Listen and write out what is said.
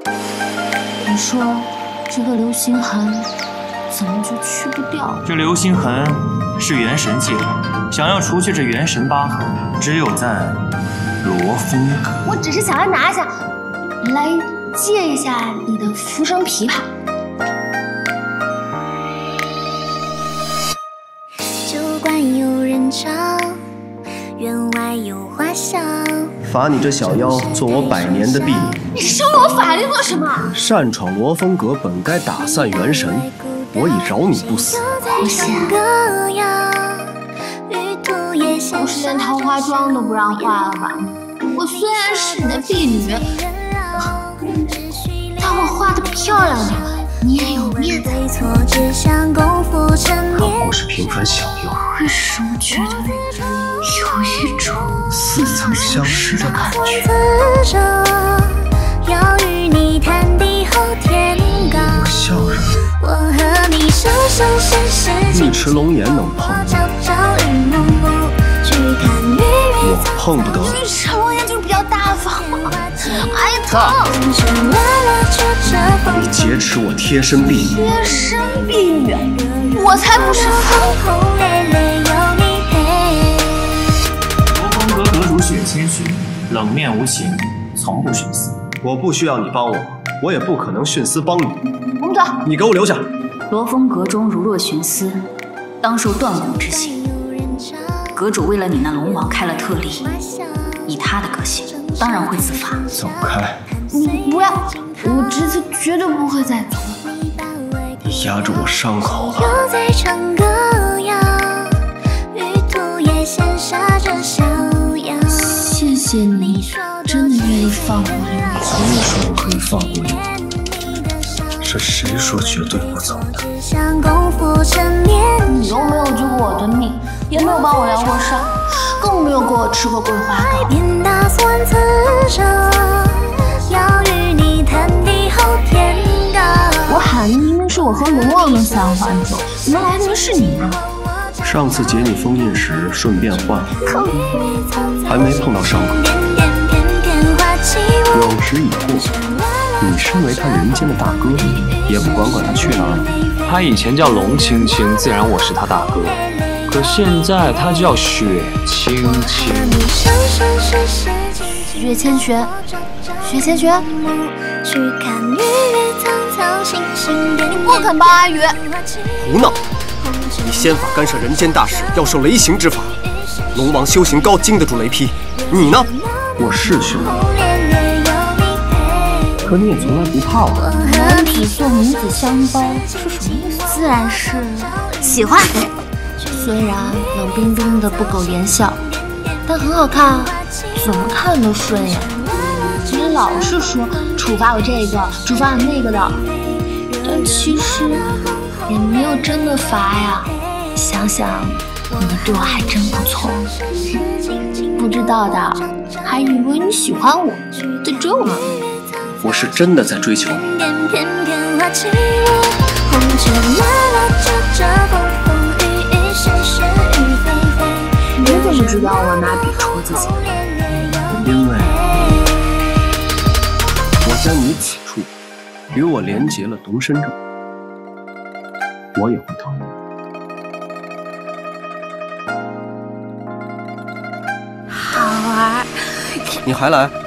你说这个流星痕怎么就去不掉？ 这流星痕是元神寄来，想要除去这元神疤痕，只有在罗峰阁。 我只是想来拿一下，来借一下你的浮生琵琶。 酒馆有人潮，院外有花香。 罚你这小妖做我100年的婢女。 你收了我法力做什么？ 擅闯罗峰阁本该打散元神，我已饶你不死。 不行，不是连桃花妆都不让化了吧？我虽然是你的婢女，但我画的漂亮点，你也有面子。 看我是平凡小妖， 为什么觉得有一种似曾相识的感觉？ 要与你谈地后天高。 我笑人， 我和你生生世世。 一池龙颜能碰，我碰不得。 一池龙颜就是比较大方嘛，哎疼！ 你劫持我贴身婢女， 贴身婢女，我才不是。 罗峰阁阁主雪千寻，冷面无情，从不徇私。 我不需要你帮我，我也不可能徇私帮你。 我们走。 你给我留下。 罗峰阁中如若徇私，当受断骨之刑。阁主为了你那龙王开了特例，以他的个性，当然会自罚。 走开！ 你不要，我这次绝对不会再做。 你压着我伤口了。 谢谢你，真的愿意放过我。 谁说我可以放过你？是谁说绝对不走的？ 你又没有救过我的命，也没有帮我疗过伤，更没有给我吃过桂花糕。我喊的明明是我和龙王的三环酒，怎么来的是你呢？ 上次解你封印时顺便换，还没碰到伤口。有时已过，你身为他人间的大哥，也不管管他去哪儿。 他以前叫龙青青，自然我是他大哥。可现在他叫雪青青。 雪千玄，雪千玄，你不肯帮阿宇。 胡闹！你仙法干涉人间大事，要受雷刑之罚。龙王修行高，经得住雷劈。你呢？我是玄龙，可你也从来不怕我。 男子送女子香包是什么意思？自然是喜欢。虽然冷冰冰的不苟言笑，但很好看啊，怎么看都顺眼。你老是说处罚我这个，处罚我那个的，但其实也没有真的罚呀。想想你对我还真不错，不知道的还以为你喜欢我，在追我呢。 我是真的在追求你。 你怎么知道我拿笔戳自己？ 因为我将你此处与我连结了独身证，我也会同意。 好玩。 你还来？